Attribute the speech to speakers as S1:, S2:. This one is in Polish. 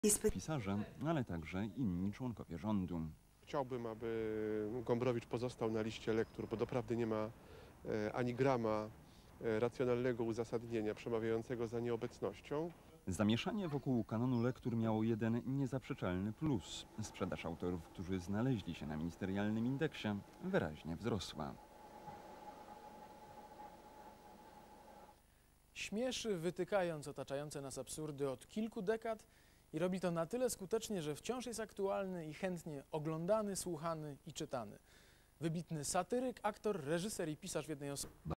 S1: Pisarze, ale także inni członkowie rządu.
S2: Chciałbym, aby Gombrowicz pozostał na liście lektur, bo doprawdy nie ma ani grama racjonalnego uzasadnienia przemawiającego za nieobecnością.
S1: Zamieszanie wokół kanonu lektur miało jeden niezaprzeczalny plus. Sprzedaż autorów, którzy znaleźli się na ministerialnym indeksie, wyraźnie wzrosła.
S3: Śmieszy, wytykając otaczające nas absurdy od kilku dekad i robi to na tyle skutecznie, że wciąż jest aktualny i chętnie oglądany, słuchany i czytany. Wybitny satyryk, aktor, reżyser i pisarz w jednej osobie.